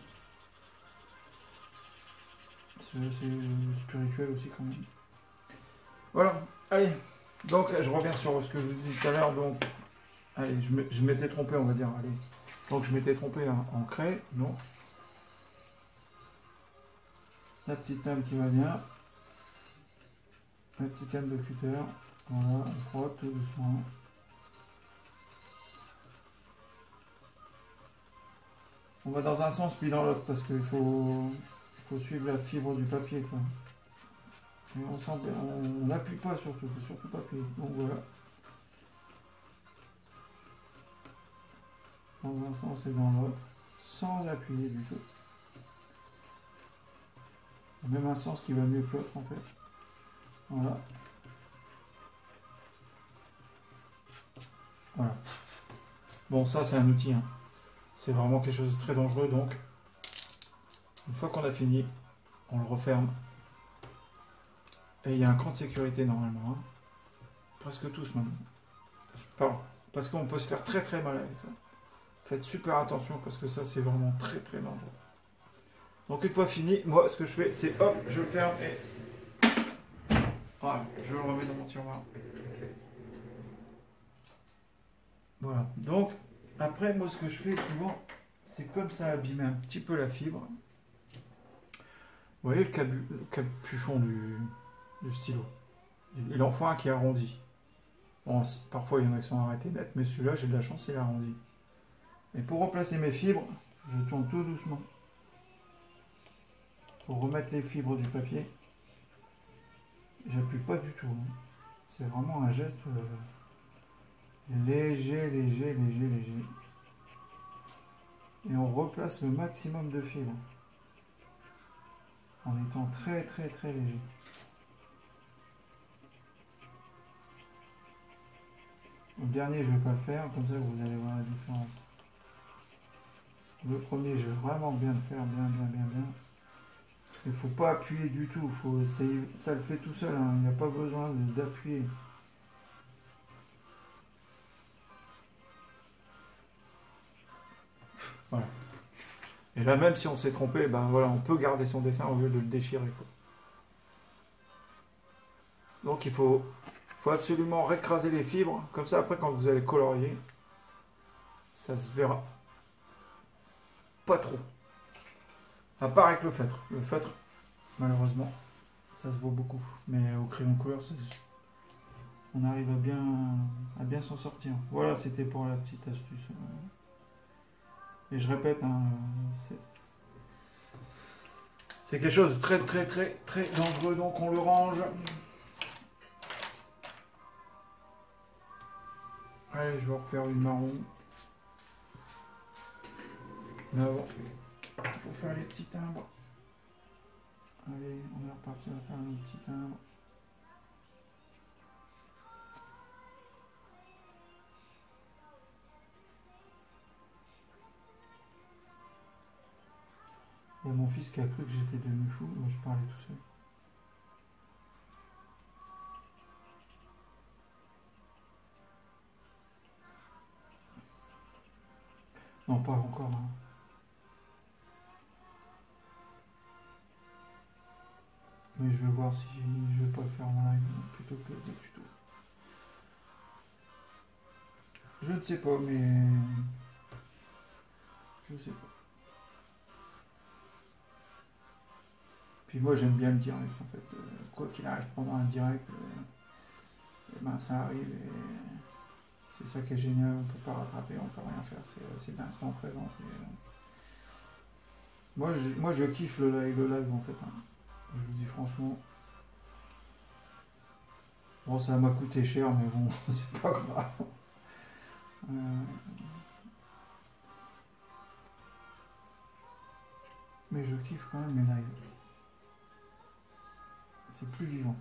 Speaker 1: C'est assez spirituel aussi quand même. Voilà, allez, donc je reviens sur ce que je vous disais tout à l'heure, donc, allez, je, je m'étais trompé, on va dire, allez, donc je m'étais trompé en, en craie, non, la petite lame qui va bien, la petite lame de cutter, voilà, on frotte tout doucement, on va dans un sens puis dans l'autre, parce qu'il faut, faut suivre la fibre du papier, quoi. Et on n'appuie pas surtout, il faut surtout pas appuyer. Donc voilà. Dans un sens et dans l'autre, sans appuyer du tout. Même un sens qui va mieux que l'autre en fait. Voilà. Voilà. Bon, ça c'est un outil. Hein. C'est vraiment quelque chose de très dangereux. Donc, une fois qu'on a fini, on le referme. Et il y a un cran de sécurité normalement. Hein. Presque tous maintenant. Je parle. Parce qu'on peut se faire très très mal avec ça. Faites super attention parce que ça c'est vraiment très très dangereux. Donc une fois fini, moi ce que je fais c'est hop, je le ferme et voilà, je le remets dans mon tiroir. Voilà. Donc après moi ce que je fais souvent c'est comme ça abîmer un petit peu la fibre. Vous voyez le, cabu- le capuchon du, du stylo. Il en faut un qui est arrondi. Bon, parfois il y en a qui sont arrêtés net, mais celui-là, j'ai de la chance, il est arrondi. Et pour remplacer mes fibres, je tourne tout doucement. Pour remettre les fibres du papier, j'appuie pas du tout. Hein. C'est vraiment un geste euh, léger, léger, léger, léger. Et on replace le maximum de fibres. En étant très, très, très léger. Le dernier, je ne vais pas le faire, comme ça vous allez voir la différence. Le premier, je vais vraiment bien le faire, bien, bien, bien, bien. Il ne faut pas appuyer du tout, faut, ça le fait tout seul, hein. Il n'y a pas besoin d'appuyer. Voilà. Et là, même si on s'est trompé, ben voilà, on peut garder son dessin au lieu de le déchirer, quoi. Donc il faut, faut absolument récraser les fibres, comme ça après quand vous allez colorier, ça se verra pas trop. À part avec le feutre. Le feutre, malheureusement, ça se voit beaucoup. Mais au crayon couleur, ça, on arrive à bien, à bien s'en sortir. Voilà, c'était pour la petite astuce. Et je répète, hein, c'est, c'est quelque chose de très très très très dangereux, donc on le range. Allez, je vais refaire une marron. Là, bon, il faut faire les petits timbres. Allez, on est reparti, on va faire un petit timbre. Il y a mon fils qui a cru que j'étais devenu fou, moi je parlais tout seul. Non, pas encore. Hein. Mais je vais voir si je vais pas le faire en live plutôt que des tutos. Je ne sais pas, mais... Je sais pas. Puis moi j'aime bien le direct en fait. Quoi qu'il arrive pendant un direct, euh, et ben ça arrive et c'est ça qui est génial, on peut pas rattraper, on peut rien faire, c'est l'instant présent. Moi je, moi je kiffe le live, le live en fait. Hein. Je vous dis franchement. Bon ça m'a coûté cher mais bon c'est pas grave. Euh... Mais je kiffe quand même mes lives. C'est plus vivant.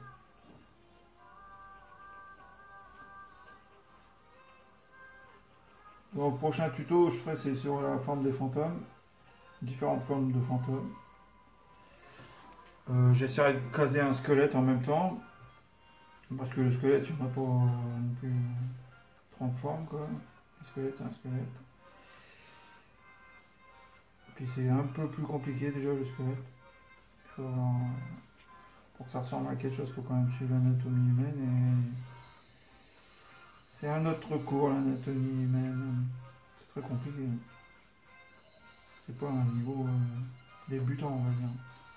Speaker 1: Donc, prochain tuto, je ferai c'est sur la forme des fantômes. Différentes formes de fantômes. Euh, J'essaierai de caser un squelette en même temps. Parce que le squelette, il n'y en a pas non plus trente formes quoi. Un squelette, c'est un squelette. Puis c'est un peu plus compliqué déjà le squelette. Il faut avoir, pour que ça ressemble à quelque chose, il faut quand même suivre l'anatomie humaine. Et c'est un autre cours, l'anatomie humaine. C'est très compliqué. C'est pas un niveau euh, débutant, on va dire.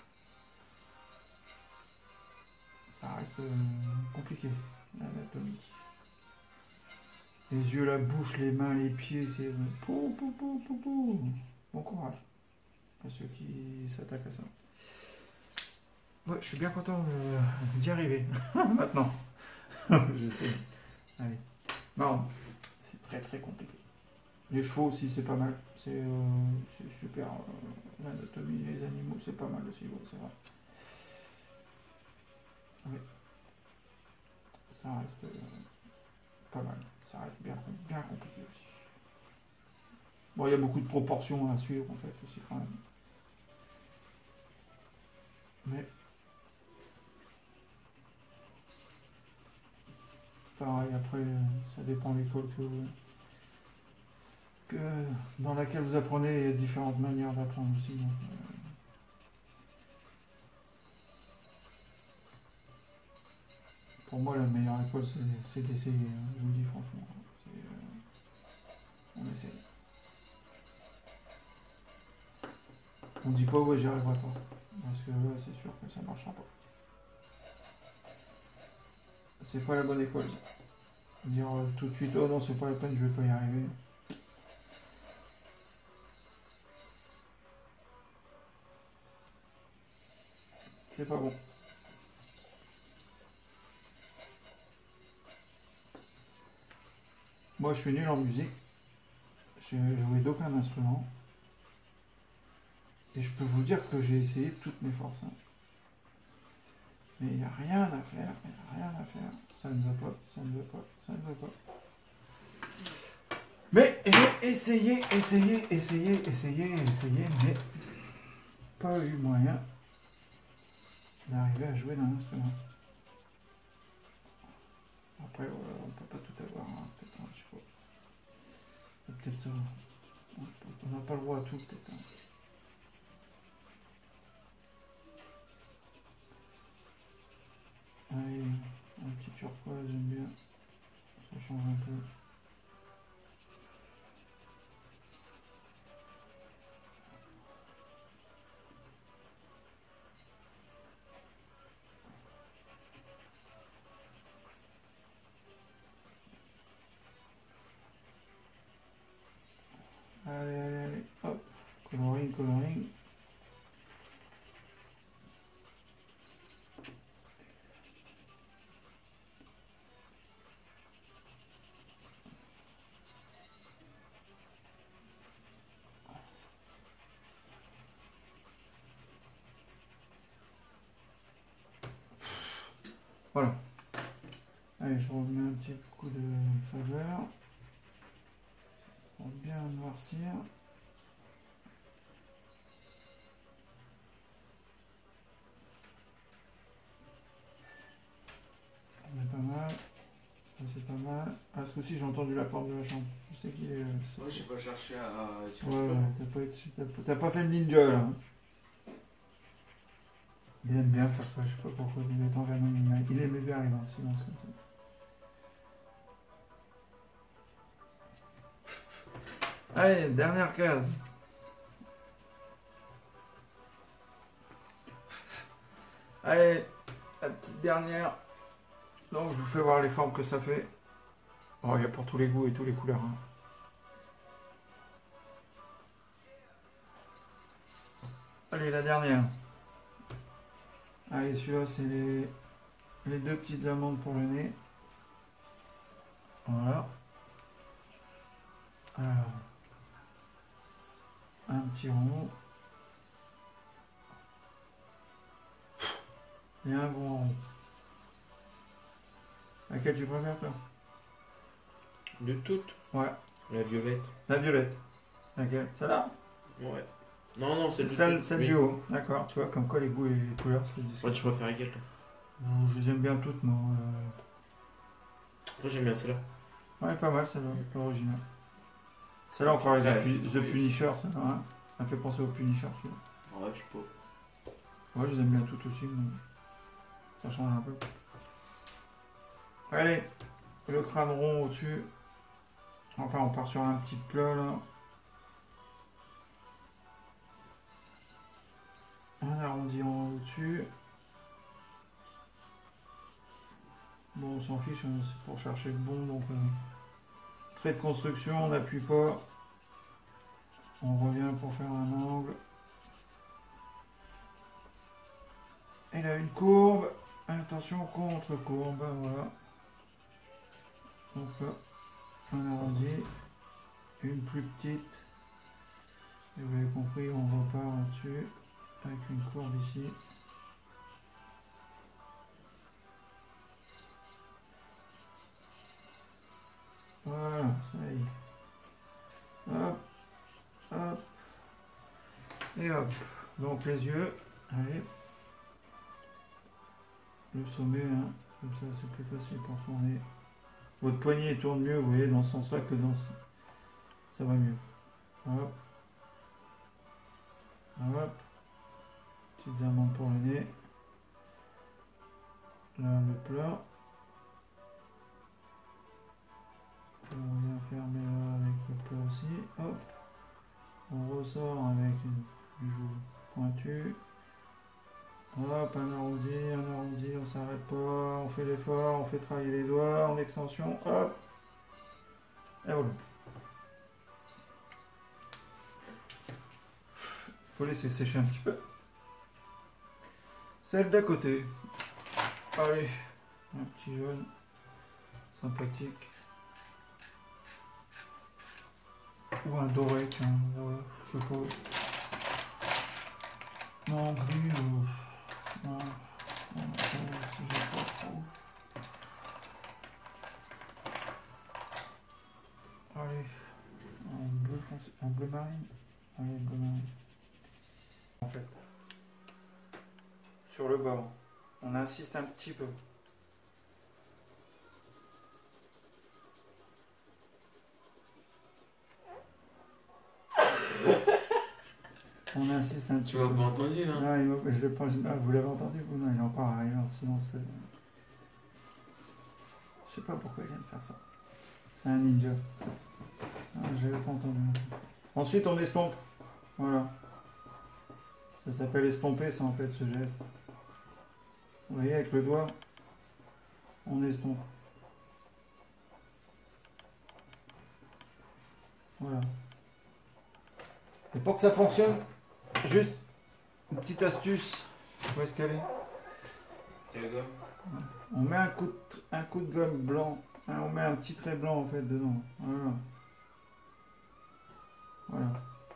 Speaker 1: Ça reste euh, compliqué, l'anatomie. Les yeux, la bouche, les mains, les pieds, c'est... Pou, pou, pou, pou, pou. Bon courage à ceux qui s'attaquent à ça. Ouais, je suis bien content euh, d'y arriver. Maintenant. Je sais. Allez. Non, c'est très très compliqué. Les chevaux aussi, c'est pas mal. C'est euh, super. Euh, L'anatomie des animaux, c'est pas mal aussi. Ouais, c'est vrai. Oui. Ça reste euh, pas mal. Ça reste bien, bien compliqué aussi. Bon, il y a beaucoup de proportions à suivre en fait aussi quand même. Mais pareil, après, ça dépend de l'école que, que dans laquelle vous apprenez. Il y a différentes manières d'apprendre aussi. Donc, euh, pour moi, la meilleure école, c'est d'essayer. Je vous le dis franchement. Euh, on essaye. On dit pas ouais, j'y arriverai pas. Parce que là, c'est sûr que ça marchera pas. C'est pas la bonne école, ça. Dire euh, tout de suite, oh non, c'est pas la peine, je vais pas y arriver. C'est pas bon. Moi, je suis nul en musique. J'ai joué d'aucun instrument. Et je peux vous dire que j'ai essayé toutes mes forces. Hein. Mais il n'y a rien à faire, il n'y a rien à faire. Ça ne va pas, ça ne va pas, ça ne va pas. Mais j'ai essayé, essayé, essayé, essayé, essayé, mais pas eu moyen d'arriver à jouer d'un instrument. Après, voilà, on ne peut pas tout avoir, hein. Peut-être, hein, je sais pas. Peut-être ça. On n'a pas le droit à tout, peut-être. Hein. Allez, un petit turquoise, j'aime bien. Ça change un peu. Allez, allez, allez, hop, coloring, coloring. Voilà. Allez, je remets un petit coup de faveur pour bien noircir. On est pas mal. Ça, c'est pas mal. Ah, ce coup-ci, j'ai entendu la porte de la chambre. Je sais qu'il est.
Speaker 2: Moi, j'ai pas cherché à.
Speaker 1: Ouais, ouais, t'as pas, été- t'as pas- t'as pas fait le ninja là. hein. Il aime bien faire ça, je sais pas pourquoi il est envers nos animaux. Il aimait bien arriver en silence comme ça. Allez, dernière case. Allez, la petite dernière. Donc, je vous fais voir les formes que ça fait. Oh, il y a pour tous les goûts et toutes les couleurs. Hein. Allez, la dernière. Allez, celui-là, c'est les, les deux petites amandes pour le nez. Voilà. Alors, un petit rond. Et un gros rond. Laquelle tu préfères, toi?
Speaker 2: De toutes.
Speaker 1: Ouais.
Speaker 2: La violette.
Speaker 1: La violette. Laquelle? Celle-là?
Speaker 2: Ouais. Non, non, c'est le
Speaker 1: Celle, celle du haut. D'accord. Tu vois, comme quoi les goûts et les couleurs, c'est discret.
Speaker 2: Ouais, tu préfères laquelle, toi?
Speaker 1: Je les aime bien toutes, moi. Euh...
Speaker 2: Moi, j'aime bien celle-là.
Speaker 1: Ouais, pas mal, celle-là. Pas originale. Celle-là, encore les
Speaker 2: Ouais,
Speaker 1: The,
Speaker 2: c'est
Speaker 1: The
Speaker 2: tout,
Speaker 1: Punisher, ça. Hein. Elle fait penser au Punisher, celui-là.
Speaker 2: Ouais, je sais pas.
Speaker 1: Ouais, je les aime bien toutes aussi, mais ça change un peu. Allez, le crâne rond au-dessus. Enfin, on part sur un petit plat, là. Un arrondi en haut au-dessus. Bon, on s'en fiche, hein, c'est pour chercher le bon, donc... Euh, trait de construction, on n'appuie pas. On revient pour faire un angle. Et là, une courbe. Attention, contre-courbe, voilà. Donc là, un arrondi. Une plus petite. Et vous avez compris, on repart là-dessus. Avec une courbe ici. Voilà, ça y est. Hop, hop. Et hop. Donc les yeux. Allez. Le sommet, hein. Comme ça, c'est plus facile pour tourner. Votre poignet tourne mieux, vous voyez, dans ce sens-là que dans ce... Ça va mieux. Hop. Hop. Petites amandes pour le nez. Là, le plat. On vient fermer là avec le plat aussi. Hop. On ressort avec une joue pointue. Hop, un arrondi, un arrondi, on s'arrête pas, on fait l'effort, on fait travailler les doigts, en extension, hop. Et voilà. Faut laisser sécher un petit peu. Celle d'à côté. Allez, un petit jaune. Sympathique. Ou un doré, tiens, ouais, je sais pas. Non, gris, euh, non, non, non, si j'ai pas trop. Allez, en bleu foncé, en bleu marine. Allez, bleu marine. En fait, sur le bord, on insiste un petit peu. On insiste un petit
Speaker 2: Tu
Speaker 1: peu.
Speaker 2: m'as pas entendu, là?
Speaker 1: Non, il m'a- je le pense, ah, vous l'avez entendu, vous? Non, il est encore arrivé en silence. euh. Je sais pas pourquoi il vient de faire ça. C'est un ninja. Ah, je l'avais pas entendu. Ensuite, on estompe. Voilà. Ça s'appelle estomper, ça, en fait, ce geste. Vous voyez, avec le doigt, on estompe. Voilà. Et pour que ça fonctionne, juste une petite astuce. Où est-ce qu'elle est?
Speaker 2: Quelle gomme?
Speaker 1: On met un coup, de, un coup de gomme blanc. Hein, on met un petit trait blanc en fait dedans. Voilà. Voilà.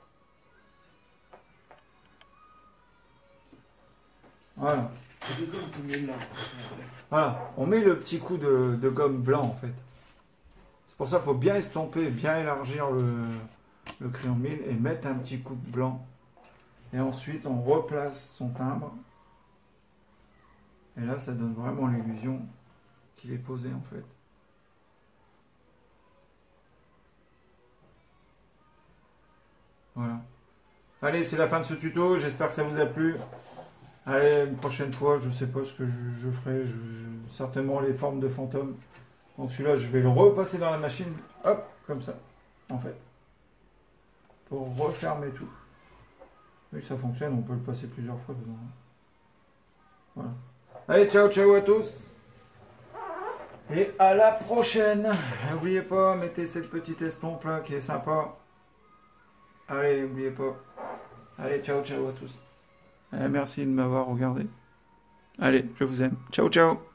Speaker 1: Voilà.
Speaker 2: C'est de gomme tout mis là.
Speaker 1: Voilà. On met le petit coup de, de gomme blanc en fait. C'est pour ça qu'il faut bien estomper, bien élargir le, le crayon de mine et mettre un petit coup de blanc. Et ensuite on replace son timbre. Et là ça donne vraiment l'illusion qu'il est posé en fait. Voilà. Allez, c'est la fin de ce tuto. J'espère que ça vous a plu. Allez, une prochaine fois, je sais pas ce que je, je ferai. Je, certainement les formes de fantômes. Donc celui-là, je vais le repasser dans la machine. Hop, comme ça, en fait. Pour refermer tout. Oui, ça fonctionne. On peut le passer plusieurs fois dedans. Voilà. Allez, ciao, ciao à tous. Et à la prochaine. N'oubliez pas, mettez cette petite estompe là qui est sympa. Allez, n'oubliez pas. Allez, ciao, ciao à tous. Eh, merci de m'avoir regardé. Allez, je vous aime. Ciao, ciao.